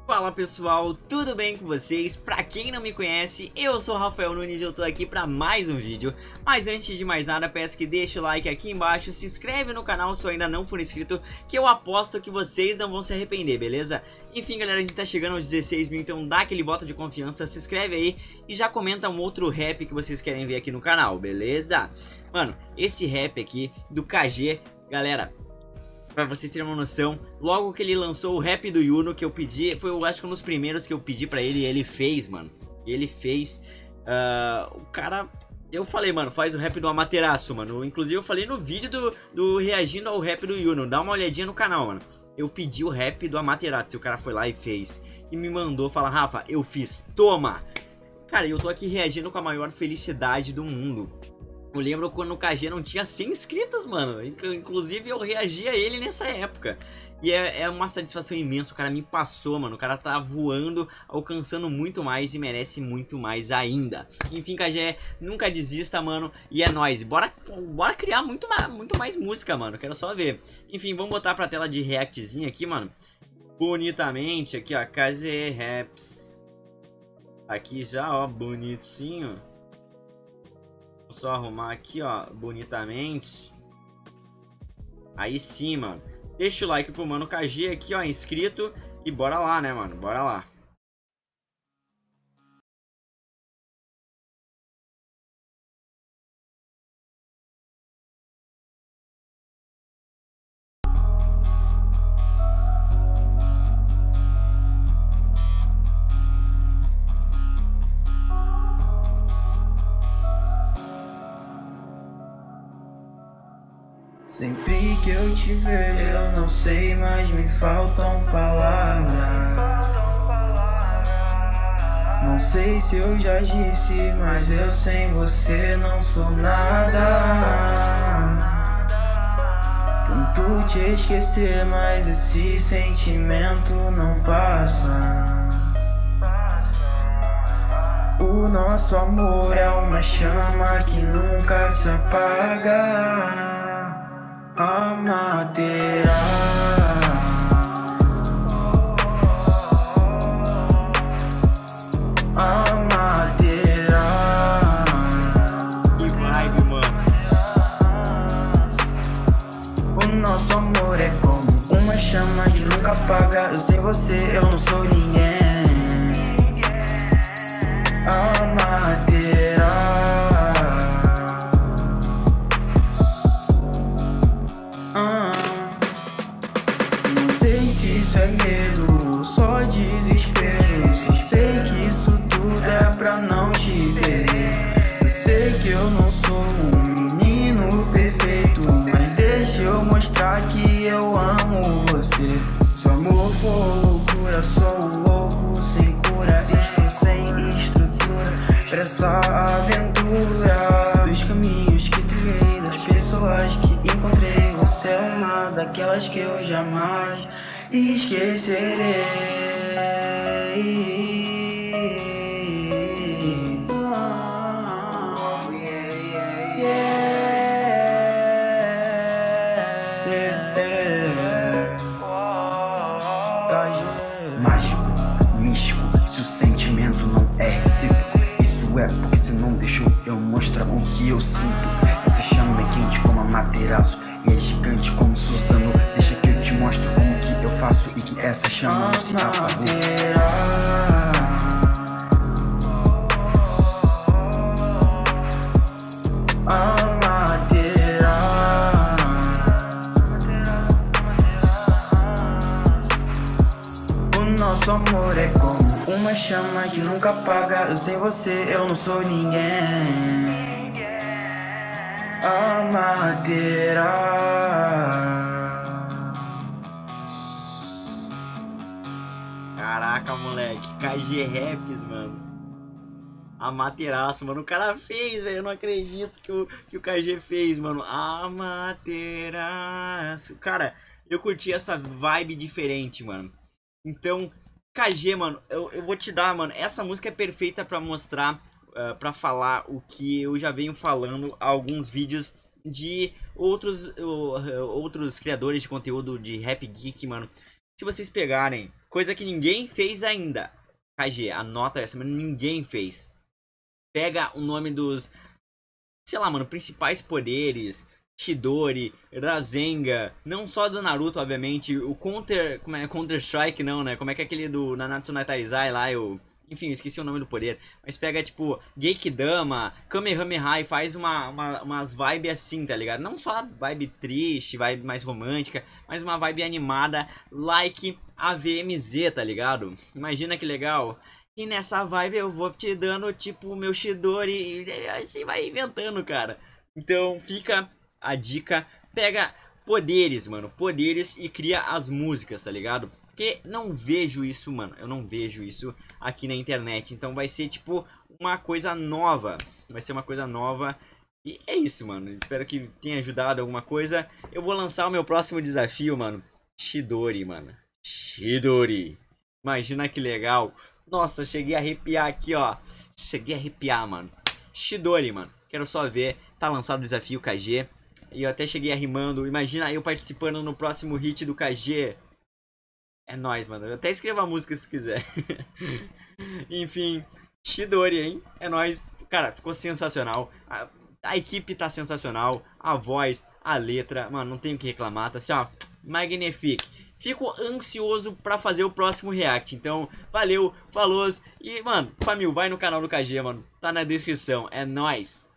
Fala pessoal, tudo bem com vocês? Pra quem não me conhece, eu sou o Rafael Nunes e eu tô aqui pra mais um vídeo. Mas antes de mais nada, peço que deixe o like aqui embaixo, se inscreve no canal se tu ainda não for inscrito, que eu aposto que vocês não vão se arrepender, beleza? Enfim galera, a gente tá chegando aos 16 mil, então dá aquele voto de confiança, se inscreve aí e já comenta um outro rap que vocês querem ver aqui no canal, beleza? Mano, esse rap aqui do KG, galera... Pra vocês terem uma noção, logo que ele lançou o rap do Yuno, que eu pedi, foi eu acho que um dos primeiros que eu pedi pra ele, e ele fez, mano. Ele fez, o cara, eu falei, mano, faz o rap do Amaterasu, mano. Inclusive eu falei no vídeo do reagindo ao rap do Yuno, dá uma olhadinha no canal, mano. Eu pedi o rap do Amaterasu, o cara foi lá e fez. E me mandou falar, Rafa, eu fiz, toma! Cara, eu tô aqui reagindo com a maior felicidade do mundo. Eu lembro quando o KG não tinha 100 inscritos, mano. Inclusive eu reagi a ele nessa época. E é uma satisfação imensa. O cara me passou, mano. O cara tá voando, alcançando muito mais e merece muito mais ainda. Enfim, KG, nunca desista, mano. E é nóis. Bora criar muito mais música, mano. Quero só ver. Enfim, vamos botar pra tela de reactzinho aqui, mano. Bonitamente. Aqui, ó. KG Raps. Aqui já, ó. Bonitinho. Vou só arrumar aqui, ó, bonitamente. Aí sim, mano. Deixa o like pro mano KG aqui, ó, inscrito. E bora lá, né, mano? Bora lá. Sempre que eu te vejo, eu não sei, mas me faltam palavras. Não sei se eu já disse, mas eu sem você não sou nada. Tento te esquecer, mas esse sentimento não passa. O nosso amor é uma chama que nunca se apaga. Amaterasu. Que vibe, mano. O nosso amor é como uma chama que nunca apaga. Eu sem você, eu não sou ninguém. Amaterasu. Não sei se isso é medo, só desespero. Só sei que isso tudo é pra não te perder. Eu sei que eu não sou um menino perfeito, mas deixa eu mostrar que eu amo você. Se o amor for loucura, sou um louco sem cura. Estou sem estrutura pra essa aventura. Dos caminhos que trilhei, das pessoas que encontrei, você é uma daquelas que eu jamais esquecerei. Mágico, místico, se o sentimento não é recíproco, isso é porque você não deixou eu mostrar o que eu sinto. Essa chama é quente como Amaterasu e é gigante como Suzano. Deixa que eu te mostro como que eu faço e que essa chama não se apagou. Nosso amor é como uma chama que nunca apaga. Eu sem você, eu não sou ninguém. Amaterasu. Caraca, moleque. KG Raps, mano. Amaterasu, mano. O cara fez, velho. Eu não acredito que o KG fez, mano. Amaterasu. Cara, eu curti essa vibe diferente, mano. Então, KG, mano, eu vou te dar, mano, essa música é perfeita pra mostrar, pra falar o que eu já venho falando há alguns vídeos de outros criadores de conteúdo de Rap Geek, mano. se vocês pegarem coisa que ninguém fez ainda, KG, anota essa, mas ninguém fez. Pega o nome dos, sei lá, mano, principais poderes, Chidori, Rasengan, não só do Naruto, obviamente, o Counter-Strike não, né? Como é que é aquele do Nanatsu no Taizai lá, enfim, esqueci o nome do poder. Mas pega, tipo, Geikidama, Kamehameha e faz umas vibes assim, tá ligado? Não só vibe triste, vibe mais romântica, mas uma vibe animada, like a VMZ, tá ligado? Imagina que legal. E nessa vibe eu vou te dando, tipo, meu Chidori, e assim vai inventando, cara. Então fica a dica, pega poderes, mano, poderes e cria as músicas, tá ligado? Porque não vejo isso, mano, eu não vejo isso aqui na internet, então vai ser tipo uma coisa nova, vai ser uma coisa nova e é isso, mano, espero que tenha ajudado alguma coisa. Eu vou lançar o meu próximo desafio, mano, Chidori, mano, Chidori, imagina que legal, nossa, cheguei a arrepiar aqui, ó, cheguei a arrepiar, mano, Chidori, mano, quero só ver, tá lançado o desafio KG. E eu até cheguei rimando. Imagina eu participando no próximo hit do KG. É nóis, mano. Eu até escrevo a música se tu quiser. Enfim, Chidori, hein? É nóis. Cara, ficou sensacional. A equipe tá sensacional. A voz, a letra. Mano, não tenho o que reclamar. Tá assim, ó. Magnifique. Fico ansioso pra fazer o próximo react. Então, valeu, falou. E, mano, família, vai no canal do KG, mano. Tá na descrição. É nóis.